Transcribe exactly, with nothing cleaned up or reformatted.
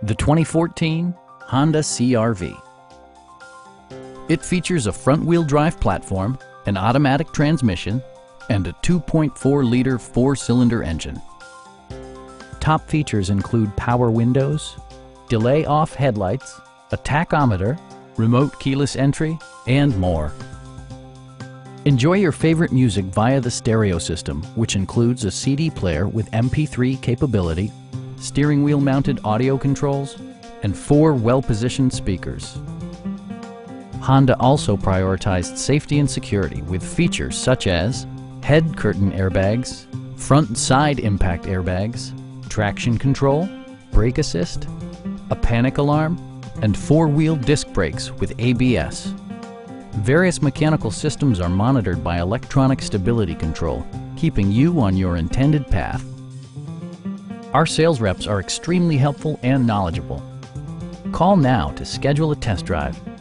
the twenty fourteen Honda C R V. It features a front-wheel drive platform, an automatic transmission, and a two point four liter four-cylinder engine. Top features include power windows, delay-off headlights, a tachometer, remote keyless entry, and more. Enjoy your favorite music via the stereo system, which includes a C D player with M P three capability, steering wheel mounted audio controls, and four well-positioned speakers. Honda also prioritized safety and security with features such as head curtain airbags, front and side impact airbags, traction control, brake assist, a panic alarm, and four-wheel disc brakes with A B S. Various mechanical systems are monitored by electronic stability control, keeping you on your intended path. Our sales reps are extremely helpful and knowledgeable. Call now to schedule a test drive.